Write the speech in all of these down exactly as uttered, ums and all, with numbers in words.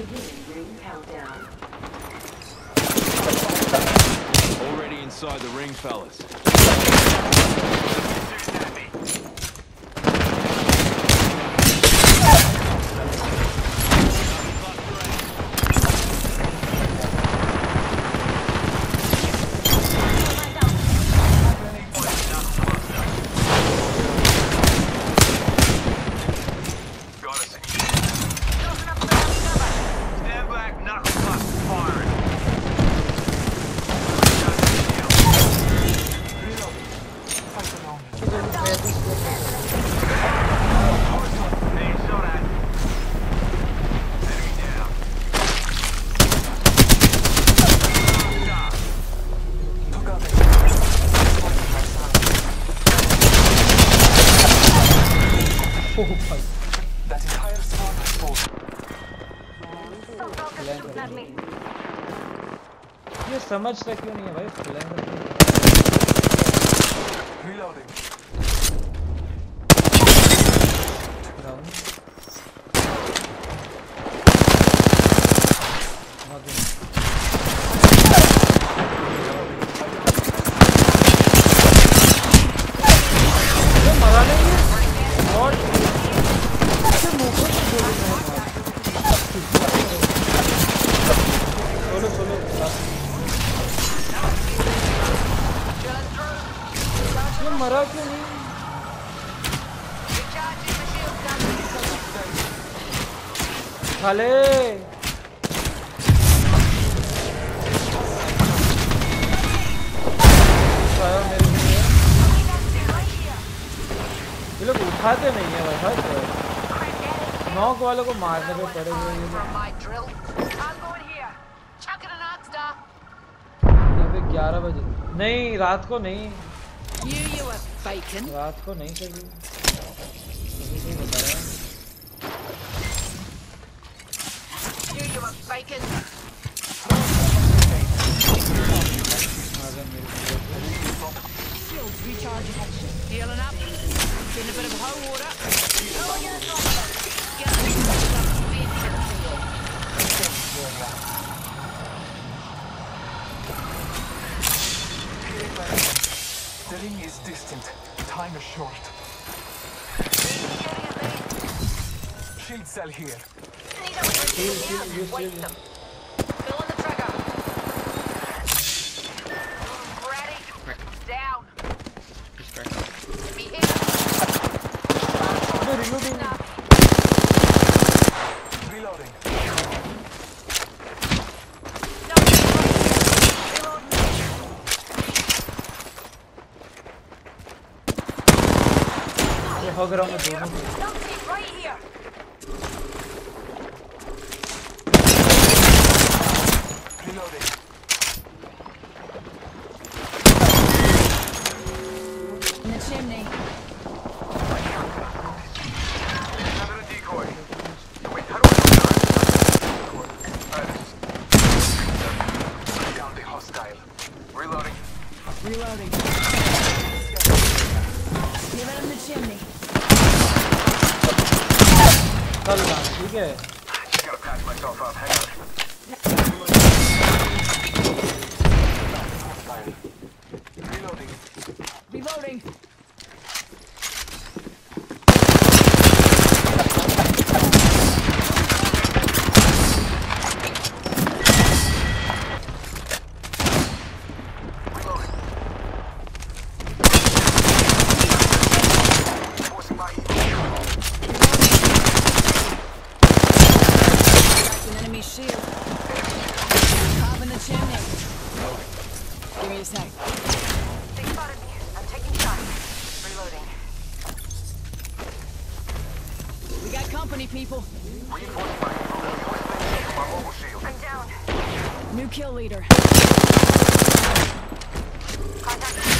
Already inside the ring, fellas. ये समझता क्यों नहीं है भाई Reloading. मरा नहीं है और सोलो सोलो ये मरा क्यों नहीं खाले ये लोग उठाते नहीं है भाई नॉक वालों को मारने पे पड़े हुए ये ग्यारह बजे नहीं रात को नहीं रात को नहीं कभी नहीं बताया Healing up. Getting a bit of hot water. The ring is distant. Time is short. Shield cell here. Shield, shield, use shield. Fill in the trigger. Ready. Down. Let me hit. No, reloading. Reloading. ये हो गया मैं दोनों Right here. Reloading. In the chimney. Another decoy. Wait, how do I down the hostile. Reloading. Reloading. Give it in the chimney. चल ना ठीक है Just gotta patch myself up. Hang on. Reloading. Reloading. Forcing my heat. An enemy shield. Top in the chimney. Give me a sec. They spotted me. I'm taking shots. Reloading. We got company, people. Reinforcing my heat. My mobile shield. I'm down. New kill leader. Contact here.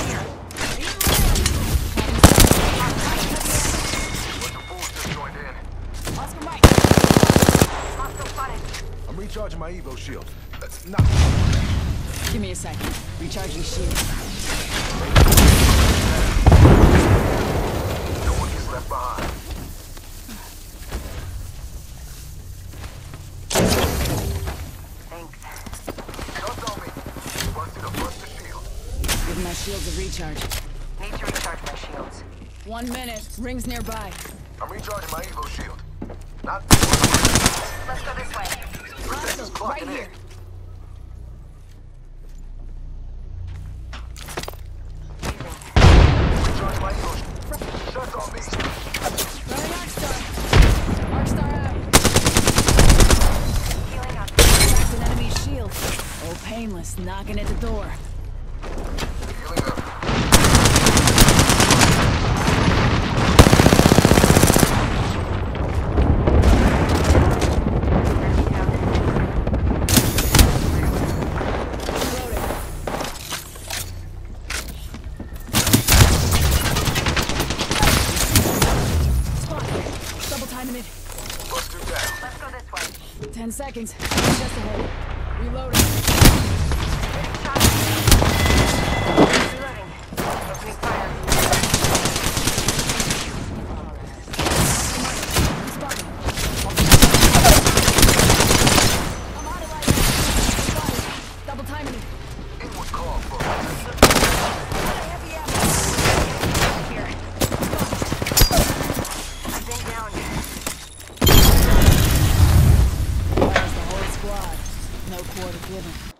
Bunch of fools just joined in. Oscar Mike. Hostile spotted. I'm recharging my Evo shield. That's not. Give me a sec. Recharging shield. No one is left behind. shields of recharge. Need to recharge my shields. One minute. Rings nearby. I'm recharging my Evo shield. Not. Let's go this way. Hostile, right here. Recharge my Evo shield. Shots on me. Running Arcstar. Arcstar out. Healing up. Cracked an enemy's shield. Oh, painless. Knocking at the door. Healing up. Bust two down. Let's go this way. Ten seconds. Just ahead. Reloading. Getting shot. Reloading. Opening fire. Spotted. I'm out of light. Spotted. Double timing it. Inward call for Heavy ammo. Here. I've been down. Fires the whole squad. No quarter given.